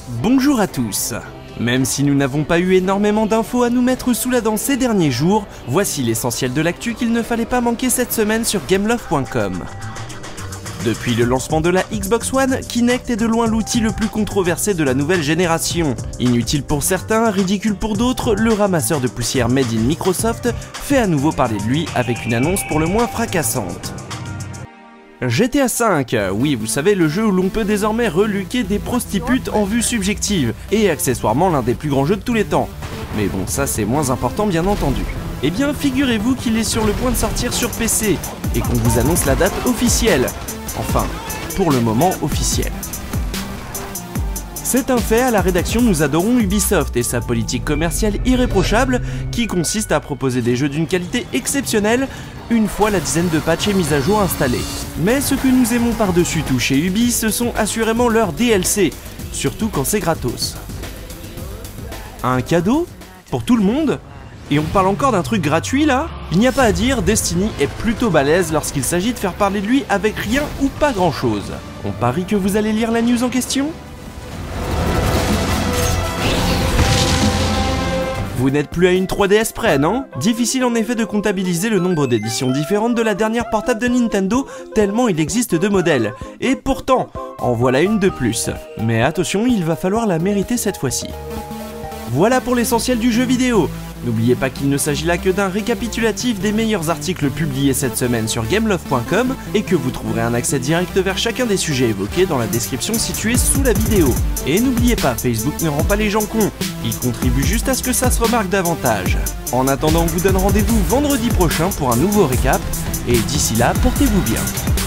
Bonjour à tous. Même si nous n'avons pas eu énormément d'infos à nous mettre sous la dent ces derniers jours, voici l'essentiel de l'actu qu'il ne fallait pas manquer cette semaine sur gameloft.com. Depuis le lancement de la Xbox One, Kinect est de loin l'outil le plus controversé de la nouvelle génération. Inutile pour certains, ridicule pour d'autres, le ramasseur de poussière made in Microsoft fait à nouveau parler de lui avec une annonce pour le moins fracassante. GTA V, oui vous savez le jeu où l'on peut désormais reluquer des prostitutes en vue subjective, et accessoirement l'un des plus grands jeux de tous les temps. Mais bon ça c'est moins important bien entendu. Eh bien figurez-vous qu'il est sur le point de sortir sur PC, et qu'on vous annonce la date officielle. Enfin, pour le moment officielle. C'est un fait, à la rédaction nous adorons Ubisoft et sa politique commerciale irréprochable qui consiste à proposer des jeux d'une qualité exceptionnelle une fois la dizaine de patchs et mises à jour installées. Mais ce que nous aimons par-dessus tout chez Ubi, ce sont assurément leurs DLC, surtout quand c'est gratos. Un cadeau ? Pour tout le monde ? Et on parle encore d'un truc gratuit là ? Il n'y a pas à dire, Destiny est plutôt balèze lorsqu'il s'agit de faire parler de lui avec rien ou pas grand chose. On parie que vous allez lire la news en question ? Vous n'êtes plus à une 3DS près, non ? Difficile en effet de comptabiliser le nombre d'éditions différentes de la dernière portable de Nintendo, tellement il existe de modèles. Et pourtant, en voilà une de plus. Mais attention, il va falloir la mériter cette fois-ci. Voilà pour l'essentiel du jeu vidéo. N'oubliez pas qu'il ne s'agit là que d'un récapitulatif des meilleurs articles publiés cette semaine sur gameloft.com et que vous trouverez un accès direct vers chacun des sujets évoqués dans la description située sous la vidéo. Et n'oubliez pas, Facebook ne rend pas les gens cons, il contribue juste à ce que ça se remarque davantage. En attendant, on vous donne rendez-vous vendredi prochain pour un nouveau récap, et d'ici là, portez-vous bien.